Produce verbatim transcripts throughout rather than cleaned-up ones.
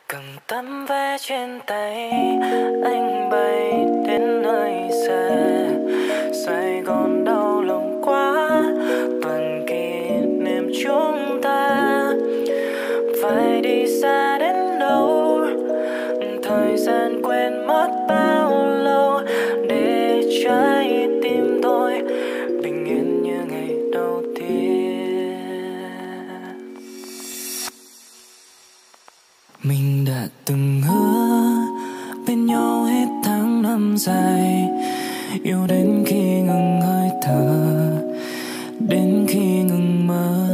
Cầm tấm vé trên tay, anh bay đến nơi xa. Sài Gòn đau lòng quá, toàn kỷ niệm chúng ta. Phải đi xa đến đâu, thời gian quên mất bao lâu, để trái tim tôi bình yên như ngày đầu tiên. Mình đã từng hứa bên nhau hết tháng năm dài, yêu đến khi ngừng hơi thở, đến khi ngừng mơ.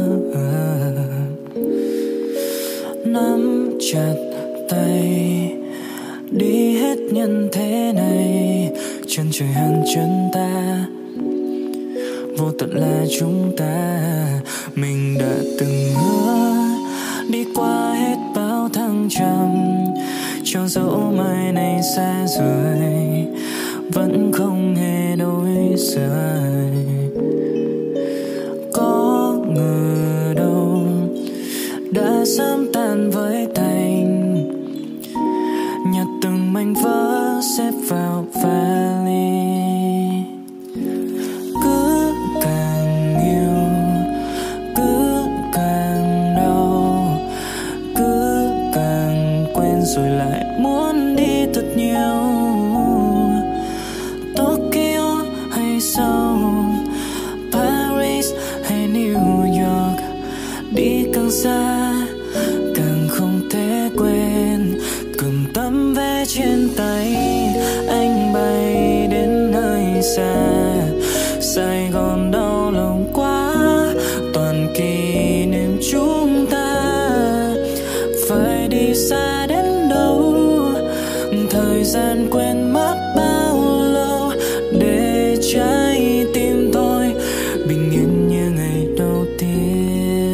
Nắm chặt tay đi hết nhân thế này, chân trời hằn chân ta, vô tận là chúng ta. Mình đã từng hứa đi qua hết bao thăng trầm, cho dẫu mai này xa rồi vẫn không hề đổi rời. Có ngờ đâu đã sớm tan với thành, nhặt từng mảnh vỡ xếp vào vali. Cứ càng yêu cứ càng đau, cứ càng quên rồi lại muốn đi thật nhiều. Tokyo hay Seoul, Paris hay New York, đi càng xa càng không thể quên. Cầm tấm vé trên tay, anh bay đến nơi xa. Sài Gòn đau lòng quá, toàn kỷ niệm chúng ta. Phải đi xa đến đâu, thời gian quên mất bao lâu, để trái tim tôi bình yên như ngày đầu tiên.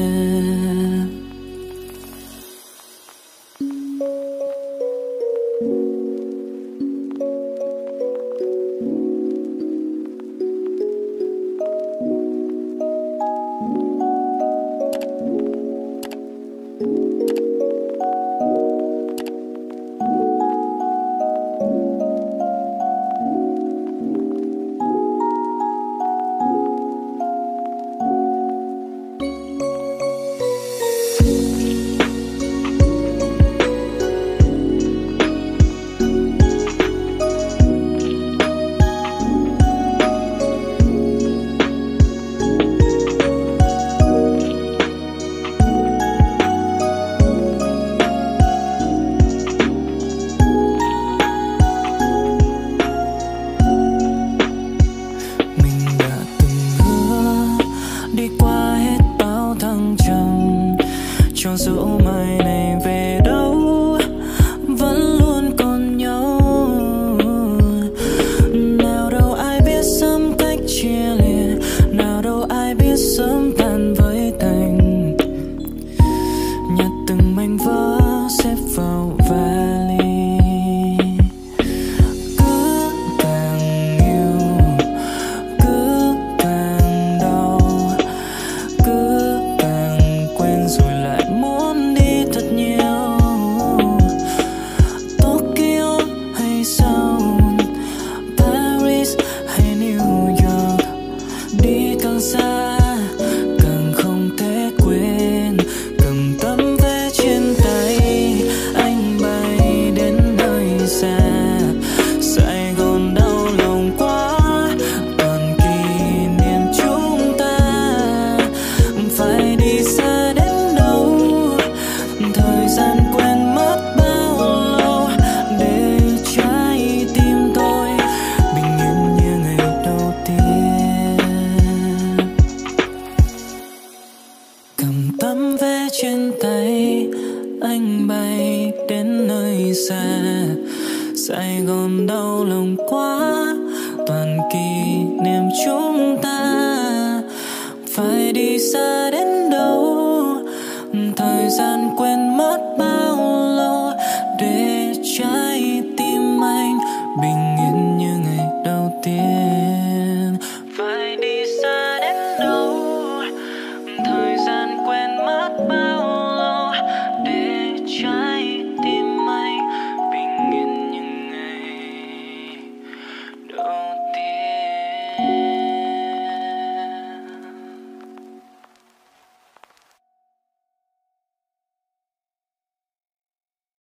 Đi qua hết bao thăng trầm, cho dẫu mai này về đâu vẫn luôn còn nhau. Nào đâu ai biết sớm cách chia lìa, nào đâu ai biết sớm tan với thành. Nhặt từng mảnh vỡ xếp vào vali. Cứ càng yêu cứ càng đau, cứ càng quên rồi lại muốn đi thật nhiều. Tokyo hay Seoul, Paris hay New York, đi càng xa càng không thể quên. Cầm tấm vé trên tay, anh bay đến nơi xa. Sài Gòn đau lòng quá, toàn kỷ niệm chúng ta. Phải đi xa đến đâu, thời gian quên mất bao lâu, để trái tim tôi bình yên như ngày đầu tiên. Cầm tấm vé trên tay, anh bay đến nơi xa. Sài Gòn đau lòng quá, toàn kỷ niệm chúng ta. Phải đi xa đến đâu, thời gian quên mất bao